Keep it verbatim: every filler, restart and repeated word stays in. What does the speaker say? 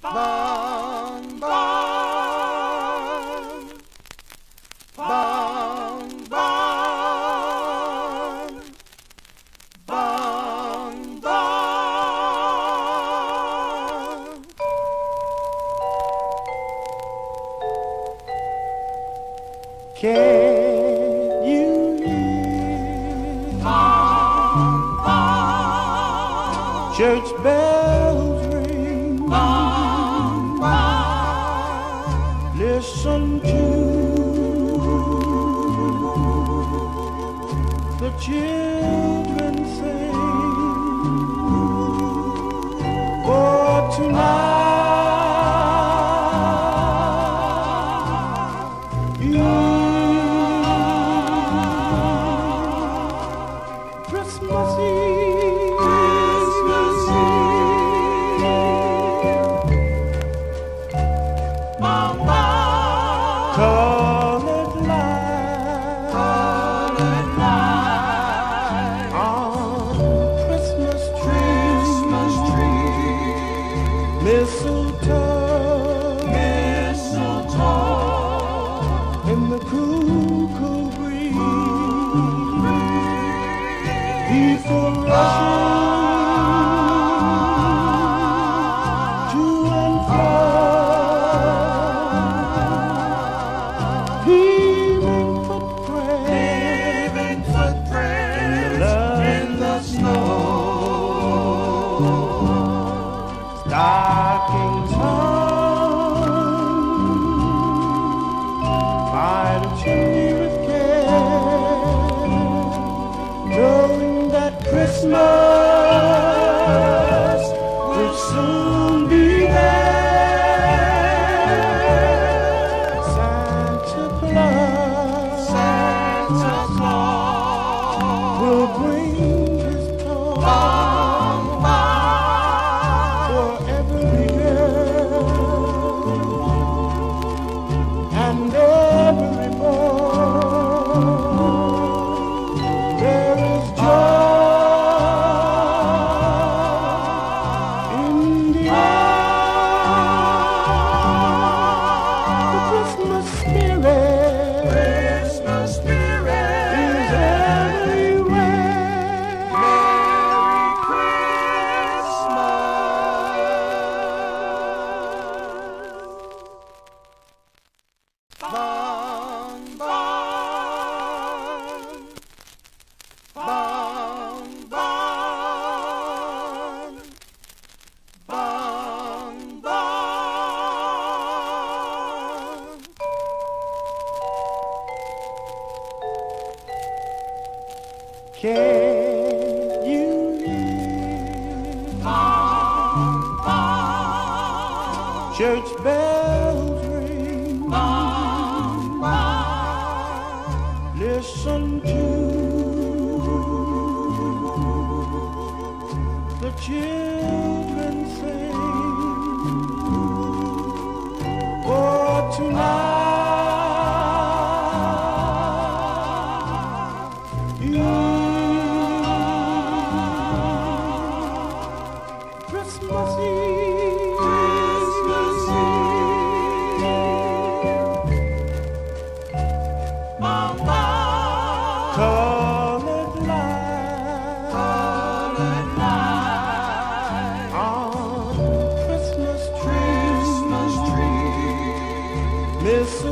Bong, bong, bong, bong, bong, bong. Can you hear Bong, bong, church bells ring? bong, bong, Listen to the children sing. For tonight is Christmas Eve. Christmas Eve. Bong, bong, Colored lights colored lights on Christmas trees, Christmas tree, mistletoe mistletoe, in the cool, cool breeze. People rushing to and fro, leaving footprints leaving footprints in the snow. stockings hung by the chimney with care, knowing that Christmas will soon be there. Santa Claus Santa Claus will bring his toy Bong, bong, for every girl and every boy. There is joy in the air. The Christmas spirit Christmas is spirit. everywhere. Merry Christmas. Bong, bong, bong, bong, bong, bong. Can you hear Bong, bong, church bells ring? bong, bong, Listen to the children sing. For tonight is Christmas Eve. Christmas Eve. Bong, bong, Colored lights colored lights on Christmas trees, Christmas tree, mistletoe